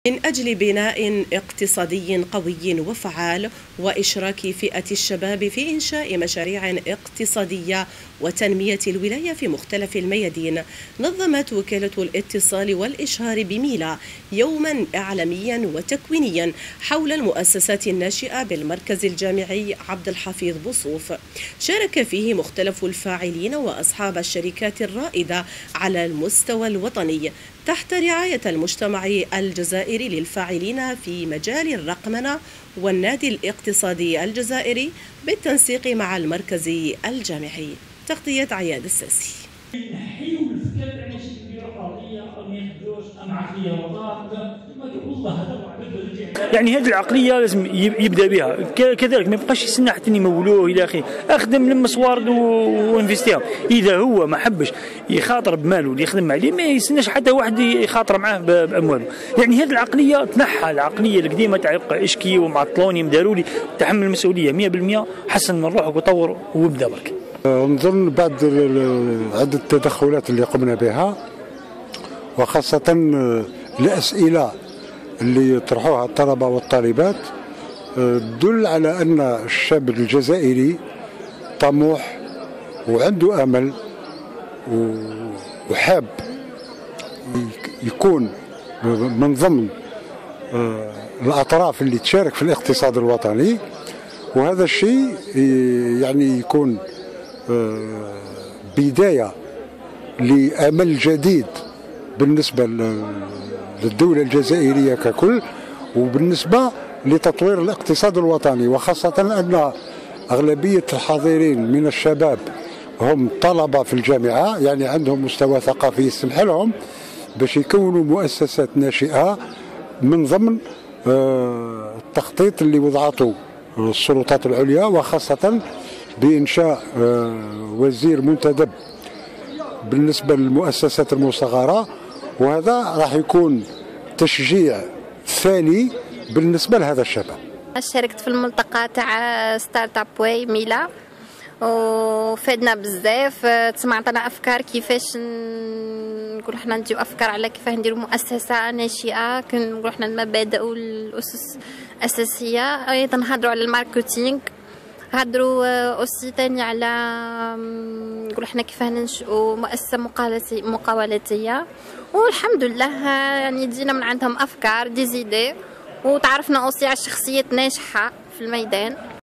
من أجل بناء اقتصادي قوي وفعال وإشراك فئة الشباب في إنشاء مشاريع اقتصادية وتنمية الولاية في مختلف الميادين، نظمت وكالة الاتصال والإشهار بميلا يوما إعلاميا وتكوينيا حول المؤسسات الناشئة بالمركز الجامعي عبد الحفيظ بوصوف. شارك فيه مختلف الفاعلين وأصحاب الشركات الرائدة على المستوى الوطني تحت رعاية المجتمع الجزائري للفاعلين في مجال الرقمنة والنادي الاقتصادي الجزائري بالتنسيق مع المركز الجامعي. تغطية عياد الساسي. نحيو الفكره تاع ماشي البيروقراطيه او ما يخدوش ام عقليه وطن والله هذا يعني هذه العقليه لازم يبدا بها كذلك، ما يبقاش يستنى حتى يمولوه الى اخره. اخدم لما صوارد وانفستيها. اذا هو ما حبش يخاطر بماله اللي يخدم عليه ما يستناش حتى واحد يخاطر معاه بامواله. يعني هذه العقليه تنحى العقليه القديمه تاع يبقى اشكي ومعطلوني مدارولي. تحمل المسؤوليه 100%، حسن من روحك وطور وابدا برك. نظن بعد عدة التدخلات اللي قمنا بها وخاصة الأسئلة اللي يطرحوها الطلبة والطالبات تدل على أن الشاب الجزائري طموح وعنده أمل وحاب يكون من ضمن الأطراف اللي تشارك في الاقتصاد الوطني، وهذا الشيء يعني يكون بداية لأمل جديد بالنسبة للدولة الجزائرية ككل وبالنسبة لتطوير الاقتصاد الوطني، وخاصة أن أغلبية الحاضرين من الشباب هم طلبة في الجامعة، يعني عندهم مستوى ثقافي يسمح لهم باش يكونوا مؤسسات ناشئة من ضمن التخطيط اللي وضعته السلطات العليا، وخاصة بإنشاء وزير منتدب بالنسبة للمؤسسات المصغرة، وهذا راح يكون تشجيع ثاني بالنسبة لهذا الشباب. شاركت في الملتقى تاع ستارت اب واي ميلا وفادنا بزاف. تسمعتنا افكار كيفاش نقول حنا نديو افكار على كيفاش نديروا مؤسسه ناشئه، كنقول حنا المبادئ والاسس الاساسيه. ايضا نهضروا على الماركتينغ، هضروا اوسي تاني على نقول حنا كيفاه ننشئوا مؤسسه مقاولاتيه، والحمد لله يعني دينا من عندهم افكار دي زيدي، وتعرفنا اوسي على شخصيات ناجحه في الميدان.